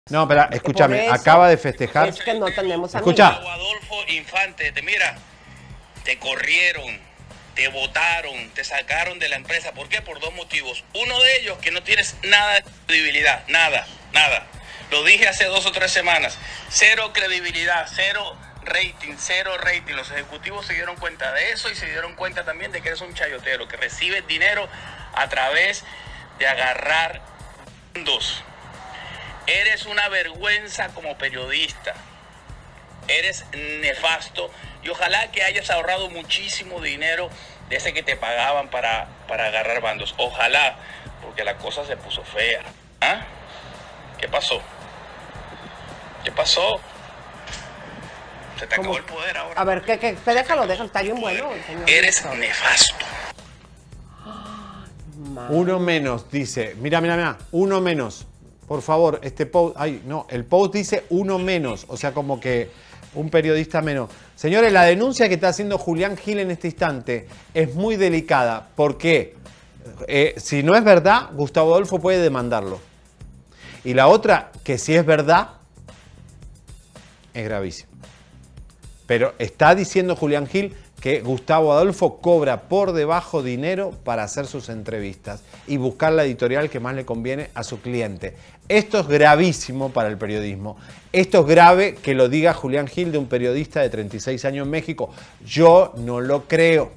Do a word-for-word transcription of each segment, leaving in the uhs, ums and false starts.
No, pero escúchame, acaba de festejar. Es que no tenemos Escucha. Adolfo Infante, te mira, te corrieron, te votaron, te sacaron de la empresa. ¿Por qué? Por dos motivos. Uno de ellos, que no tienes nada de credibilidad, nada, nada. Lo dije hace dos o tres semanas. Cero credibilidad, cero rating, cero rating. Los ejecutivos se dieron cuenta de eso y se dieron cuenta también de que eres un chayotero, que recibes dinero a través de agarrar fondos. Eres una vergüenza como periodista. Eres nefasto. Y ojalá que hayas ahorrado muchísimo dinero de ese que te pagaban para, para agarrar bandos. Ojalá, porque la cosa se puso fea. ¿Ah? ¿Qué pasó? ¿Qué pasó? Se te acabó el poder ahora. A ver, ¿qué, qué? Déjalo, déjalo, está bien bueno. Señor. Eres nefasto. Uno menos, dice. Mira, mira, mira. Uno menos. Por favor, este post. Ay, no, el post dice uno menos. O sea, como que un periodista menos. Señores, la denuncia que está haciendo Julián Gil en este instante es muy delicada. ¿Por qué? Eh, si no es verdad, Gustavo Adolfo puede demandarlo. Y la otra, que si es verdad, es gravísimo. Pero está diciendo Julián Gil que Gustavo Adolfo cobra por debajo dinero para hacer sus entrevistas y buscar la editorial que más le conviene a su cliente. Esto es gravísimo para el periodismo. Esto es grave que lo diga Julián Gil, de un periodista de treinta y seis años en México. Yo no lo creo.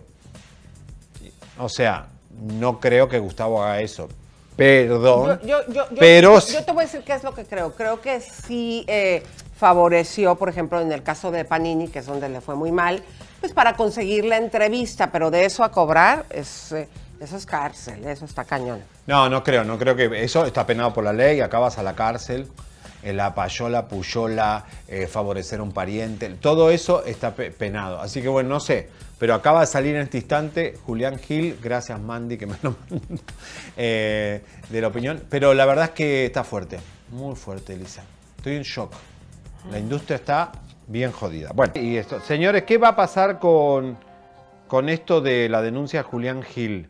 O sea, no creo que Gustavo haga eso. Perdón. Yo, yo, yo, pero... yo, yo te voy a decir qué es lo que creo. Creo que sí eh, favoreció, por ejemplo, en el caso de Panini, que es donde le fue muy mal, pues para conseguir la entrevista, pero de eso a cobrar, es, eh, eso es cárcel, eso está cañón. No, no creo, no creo que eso está penado por la ley, acabas a la cárcel, eh, la payola, puyola, eh, favorecer a un pariente, todo eso está pe penado. Así que bueno, no sé, pero acaba de salir en este instante Julián Gil, gracias Mandy que me lo mandó, eh, de la opinión, pero la verdad es que está fuerte, muy fuerte, Elisa. Estoy en shock. La industria está bien jodida. Bueno, y esto, señores, ¿qué va a pasar con, con esto de la denuncia de Julián Gil?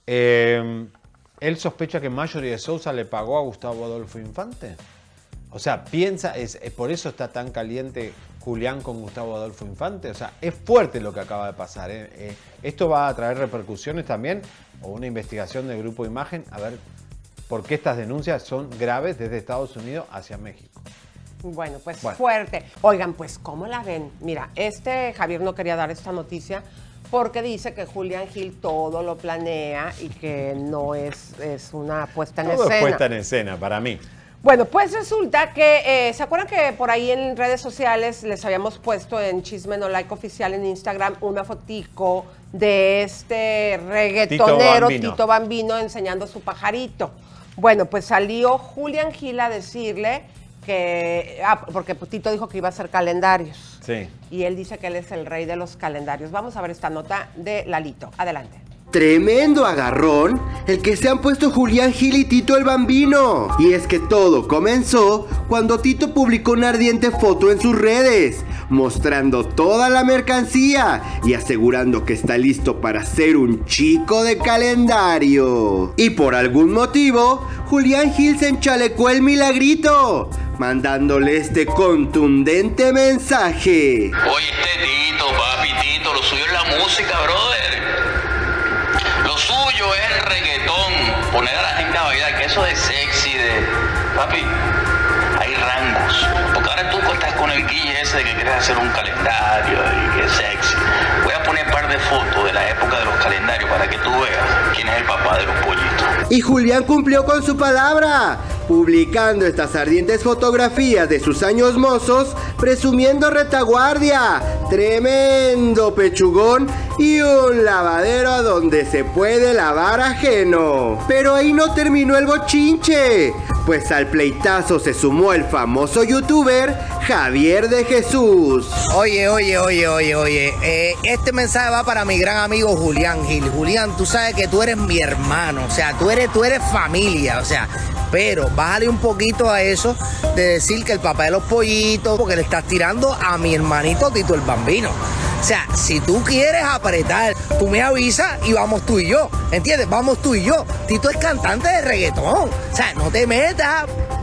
Eh, ¿Él sospecha que Mayori de Sousa le pagó a Gustavo Adolfo Infante? O sea, piensa, es, es por eso está tan caliente Julián con Gustavo Adolfo Infante. O sea, es fuerte lo que acaba de pasar. ¿eh? Eh, esto va a traer repercusiones también, o una investigación del Grupo Imagen, a ver por qué estas denuncias son graves desde Estados Unidos hacia México. Bueno, pues bueno. fuerte. Oigan, pues, ¿cómo la ven? Mira, este Javier no quería dar esta noticia porque dice que Julián Gil todo lo planea y que no es, es una puesta en Todo escena. es puesta en escena, para mí. Bueno, pues resulta que, eh, ¿se acuerdan que por ahí en redes sociales les habíamos puesto en Chisme No Like Oficial en Instagram una fotico de este reggaetonero Tito Bambino, Tito Bambino enseñando su pajarito? Bueno, pues salió Julián Gil a decirle que, ah, porque Tito dijo que iba a hacer calendarios. Sí. Y él dice que él es el rey de los calendarios. Vamos a ver esta nota de Lalito. Adelante. Tremendo agarrón el que se han puesto Julián Gil y Tito el Bambino. Y es que todo comenzó cuando Tito publicó una ardiente foto en sus redes, mostrando toda la mercancía y asegurando que está listo para ser un chico de calendario. Y por algún motivo, Julián Gil se enchalecó el milagrito, mandándole este contundente mensaje. Oye, este Tito, papi, Tito, lo suyo es la música, brother. Lo suyo es el reggaetón, poner a la gente a bailar, que eso es sexy, de... Papi, hay rangos. Porque ahora tú estás con el guille ese de que quieres hacer un calendario y que es sexy. Voy a poner un par de fotos de la época de los calendarios para que tú veas quién es el papá de los pollitos. Y Julián cumplió con su palabra, publicando estas ardientes fotografías de sus años mozos, presumiendo retaguardia, tremendo pechugón y un lavadero donde se puede lavar ajeno. Pero ahí no terminó el bochinche, pues al pleitazo se sumó el famoso youtuber Javier de Jesús. Oye, oye, oye, oye, oye, eh, este mensaje va para mi gran amigo Julián Gil. Julián, tú sabes que tú eres mi hermano, o sea, tú eres, tú eres familia, o sea, pero bájale un poquito a eso de decir que el papá de los pollitos, porque le estás tirando a mi hermanito Tito el Bambino. O sea, si tú quieres apretar, tú me avisas y vamos tú y yo, ¿entiendes? Vamos tú y yo. Tito es cantante de reggaetón, o sea, no te metas.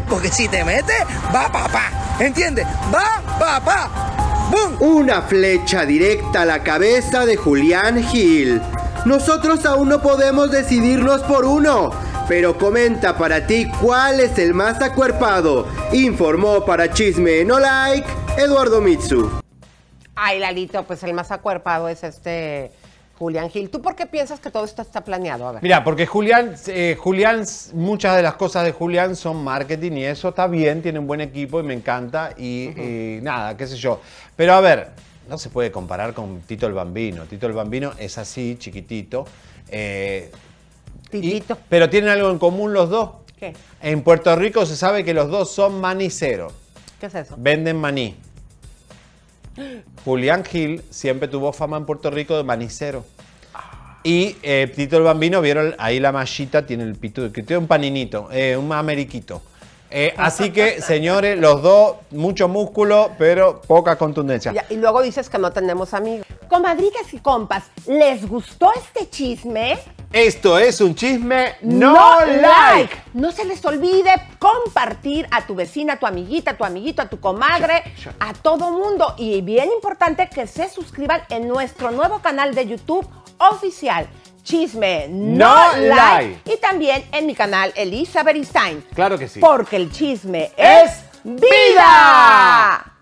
porque si te metes, va papá, ¿entiendes? Va papá, ¡bum! Una flecha directa a la cabeza de Julián Gil. Nosotros aún no podemos decidirnos por uno, pero comenta para ti cuál es el más acuerpado. Informó para Chisme No Like, Eduardo Mitsu. Ay, Lalito, pues el más acuerpado es este Julián Gil. ¿Tú por qué piensas que todo esto está planeado? A ver. Mira, porque Julián, eh, Julián, muchas de las cosas de Julián son marketing y eso está bien, tiene un buen equipo y me encanta y, uh-huh. y nada, qué sé yo. Pero a ver, no se puede comparar con Tito el Bambino. Tito el Bambino es así, chiquitito. Eh, Titito. Y, pero tienen algo en común los dos. ¿Qué? En Puerto Rico se sabe que los dos son maniceros. ¿Qué es eso? Venden maní. Julián Gil siempre tuvo fama en Puerto Rico de manicero. Y eh, Tito el Bambino, vieron ahí la mallita, tiene el pito, que tiene un paninito, eh, un ameriquito. Eh, así que, señores, los dos, mucho músculo, pero poca contundencia. Ya, y luego dices que no tenemos amigos. Comadritas y compas, ¿les gustó este chisme? Esto es un chisme no, no like. like. No se les olvide compartir a tu vecina, a tu amiguita, a tu amiguito, a tu comadre, a todo mundo. Y bien importante que se suscriban en nuestro nuevo canal de YouTube oficial, Chisme No, no like. like. Y también en mi canal Elisa Beristain. Claro que sí. Porque el chisme es vida.